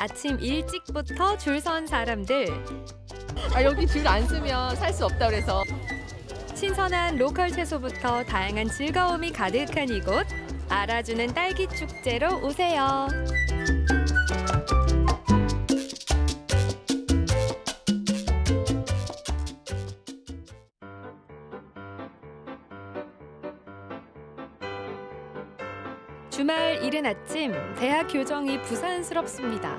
아침 일찍부터 줄 선 사람들. 여기 줄 안 서면 살 수 없다 그래서. 신선한 로컬 채소부터 다양한 즐거움이 가득한 이곳. 알아주는 딸기 축제로 오세요. 주말 이른 아침, 대학 교정이 부산스럽습니다.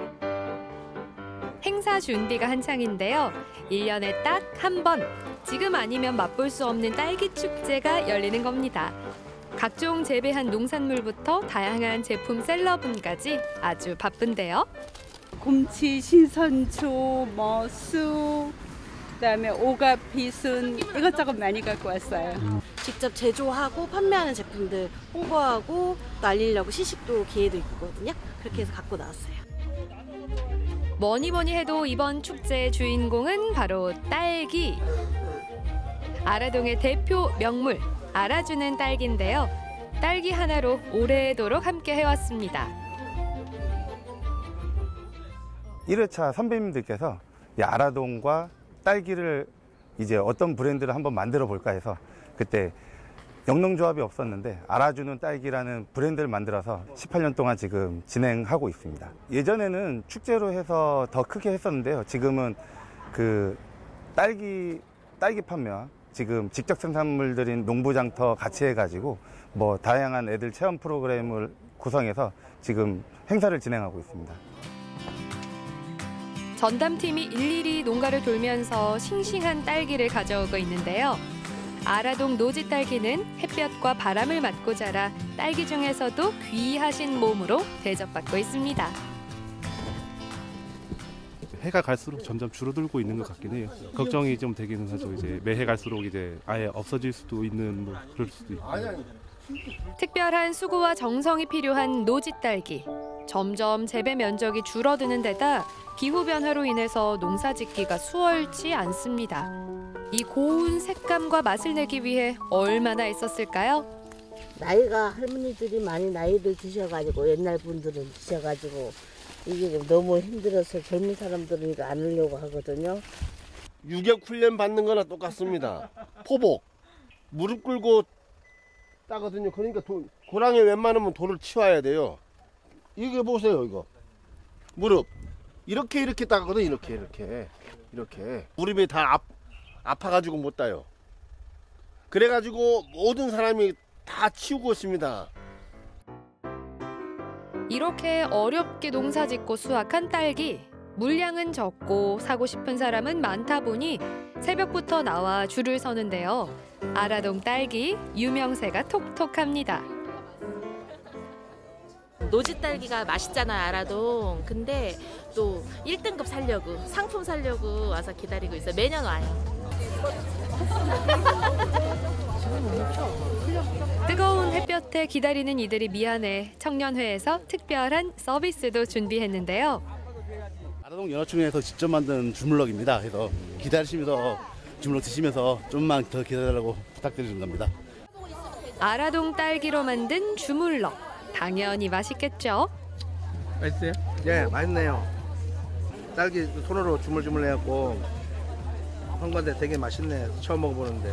행사 준비가 한창인데요. 1년에 딱 한 번, 지금 아니면 맛볼 수 없는 딸기 축제가 열리는 겁니다. 각종 재배한 농산물부터 다양한 제품 셀러분까지 아주 바쁜데요. 곰치, 신선초, 쑥, 그다음에 오가, 비순 이것저것 많이 갖고 왔어요. 직접 제조하고 판매하는 제품들 홍보하고 또 알리려고 시식도 기회도 있거든요. 그렇게 해서 갖고 나왔어요. 뭐니 해도 이번 축제의 주인공은 바로 딸기. 아라동의 대표 명물, 알아주는 딸기인데요. 딸기 하나로 오래도록 함께 해왔습니다. 1회차 선배님들께서 이 아라동과 딸기를 이제 어떤 브랜드를 한번 만들어 볼까 해서 그때 영농조합이 없었는데 알아주는 딸기라는 브랜드를 만들어서 18년 동안 지금 진행하고 있습니다. 예전에는 축제로 해서 더 크게 했었는데요. 지금은 그 딸기 판매와 지금 직접 생산물들인 농부장터 같이 해가지고 뭐 다양한 애들 체험 프로그램을 구성해서 지금 행사를 진행하고 있습니다. 전담팀이 일일이 농가를 돌면서 싱싱한 딸기를 가져오고 있는데요. 아라동 노지 딸기는 햇볕과 바람을 맞고 자라 딸기 중에서도 귀하신 몸으로 대접받고 있습니다. 해가 갈수록 점점 줄어들고 있는 것 같긴 해요. 걱정이 좀 되기는 하죠. 이제 매해 갈수록 이제 아예 없어질 수도 있는 뭐 그럴 수도 있고. 특별한 수고와 정성이 필요한 노지 딸기. 점점 재배 면적이 줄어드는 데다 기후 변화로 인해서 농사 짓기가 수월치 않습니다. 이 고운 색감과 맛을 내기 위해 얼마나 애썼을까요? 나이가 할머니들이 많이 나이를 드셔가지고 옛날 분들은 드셔가지고 이게 너무 힘들어서 젊은 사람들은 이거 안 하려고 하거든요. 유격 훈련 받는 거나 똑같습니다. 포복 무릎 꿇고 따거든요. 그러니까 고랑에 웬만하면 돌을 치워야 돼요. 이게 보세요. 이거 무릎 이렇게 따거든. 이렇게 무릎이 다 아파가지고 못 따요. 그래가지고 모든 사람이 다 치우고 있습니다. 이렇게 어렵게 농사짓고 수확한 딸기. 물량은 적고 사고 싶은 사람은 많다 보니 새벽부터 나와 줄을 서는데요. 아라동 딸기 유명세가 톡톡합니다. 노지 딸기가 맛있잖아요, 아라동. 근데 또 1등급 살려고, 상품 살려고 와서 기다리고 있어요. 매년 와요. 뜨거운 햇볕에 기다리는 이들이 미안해 청년회에서 특별한 서비스도 준비했는데요. 아라동 연화충에서 직접 만든 주물럭입니다. 그래서 기다리시면서 주물럭 드시면서 좀만 더 기다리라고 부탁드리는 겁니다. 아라동 딸기로 만든 주물럭. 당연히 맛있겠죠? 맛있어요? 네, 맛있네요. 딸기 손으로 주물주물 해갖고 한 건데 되게 맛있네. 처음 먹어보는데.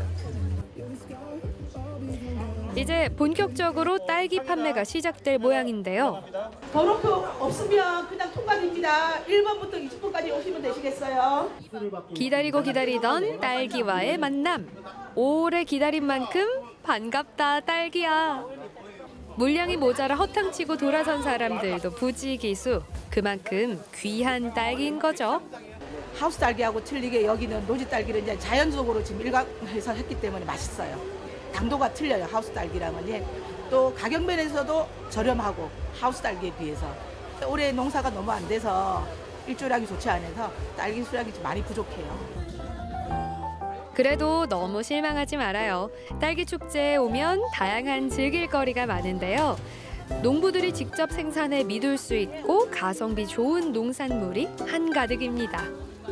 이제 본격적으로 딸기 판매가 시작될 모양인데요. 번호표 없으면 그냥 통과됩니다. 1번부터 20번까지 오시면 되시겠어요? 기다리던 딸기와의 만남. 오래 기다린 만큼 반갑다 딸기야. 물량이 모자라 허탕치고 돌아선 사람들도 부지기수. 그만큼 귀한 딸기인 거죠. 하우스 딸기하고 틀리게 여기는 노지 딸기를 이제 자연적으로 지금 일각해서 했기 때문에 맛있어요. 당도가 틀려요. 하우스 딸기랑은. 또 가격 면에서도 저렴하고 하우스 딸기에 비해서. 올해 농사가 너무 안 돼서 일조량이 좋지 않아서 딸기 수량이 좀 많이 부족해요. 그래도 너무 실망하지 말아요. 딸기 축제에 오면 다양한 즐길 거리가 많은데요. 농부들이 직접 생산해 믿을 수 있고 가성비 좋은 농산물이 한가득입니다.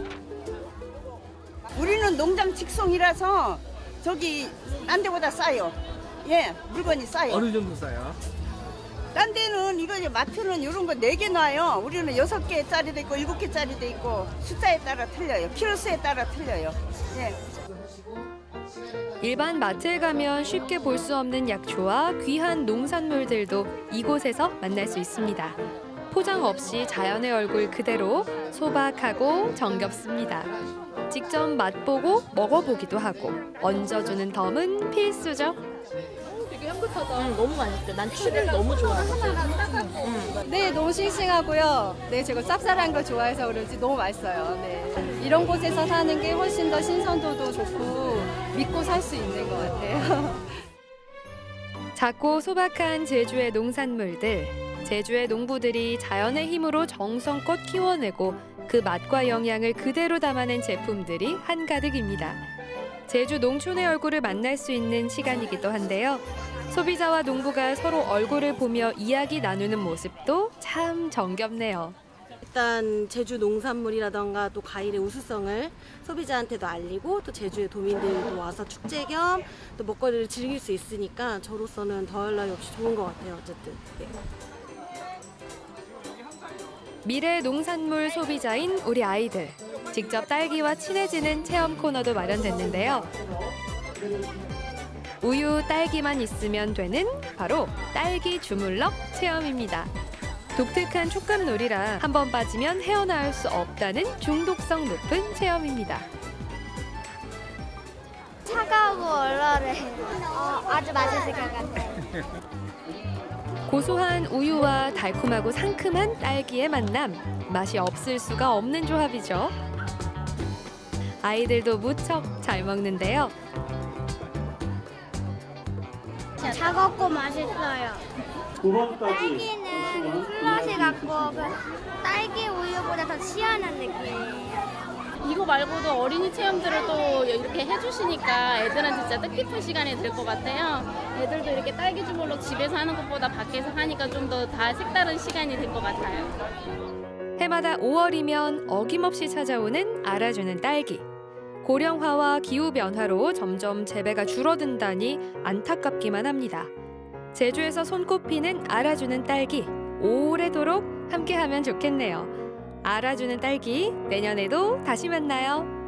우리는 농장 직송이라서 저기 딴 데보다 싸요. 예, 물건이 싸요. 어느 정도 싸요? 딴 데는 이거 이제 마트는 이런 거 4개 놔요. 우리는 6개짜리도 있고 7개짜리도 있고 숫자에 따라 틀려요. 키로수에 따라 틀려요. 예. 일반 마트에 가면 쉽게 볼 수 없는 약초와 귀한 농산물들도 이곳에서 만날 수 있습니다. 포장 없이 자연의 얼굴 그대로 소박하고 정겹습니다. 직접 맛보고 먹어보기도 하고 얹어주는 덤은 필수죠. 되게 향긋하다. 너무 맛있어. 난 추를 너무 좋아하거든. 네, 너무 싱싱하고요. 네, 제가 쌉쌀한 걸 좋아해서 그런지 너무 맛있어요. 네. 이런 곳에서 사는 게 훨씬 더 신선도도 좋고 믿고 살 수 있는 것 같아요. 작고 소박한 제주의 농산물들. 제주의 농부들이 자연의 힘으로 정성껏 키워내고 그 맛과 영양을 그대로 담아낸 제품들이 한가득입니다. 제주 농촌의 얼굴을 만날 수 있는 시간이기도 한데요. 소비자와 농부가 서로 얼굴을 보며 이야기 나누는 모습도 참 정겹네요. 일단 제주 농산물이라던가 또 과일의 우수성을 소비자한테도 알리고 또 제주의 도민들도 와서 축제 겸 또 먹거리를 즐길 수 있으니까 저로서는 더할 나위 없이 좋은 것 같아요. 어쨌든. 네. 미래 농산물 소비자인 우리 아이들. 직접 딸기와 친해지는 체험 코너도 마련됐는데요. 우유, 딸기만 있으면 되는 바로 딸기 주물럭 체험입니다. 독특한 촉감놀이라 한 번 빠지면 헤어나올 수 없다는 중독성 높은 체험입니다. 차가우고 얼얼해. 아주 맛있을 것 같아요. 고소한 우유와 달콤하고 상큼한 딸기의 만남. 맛이 없을 수가 없는 조합이죠. 아이들도 무척 잘 먹는데요. 차갑고 맛있어요. 딸기는 플러시 같고 딸기 우유보다 더 시원한 느낌이에요. 이거 말고도 어린이 체험들을 또 이렇게 해주시니까 애들은 진짜 뜻깊은 시간이 될 것 같아요. 애들도 이렇게 딸기 주물럭 집에서 하는 것보다 밖에서 하니까 좀 더 다 색다른 시간이 될 것 같아요. 해마다 5월이면 어김없이 찾아오는 알아주는 딸기. 고령화와 기후변화로 점점 재배가 줄어든다니 안타깝기만 합니다. 제주에서 손꼽히는 알아주는 딸기, 오래도록 함께하면 좋겠네요. 알아주는 딸기, 내년에도 다시 만나요.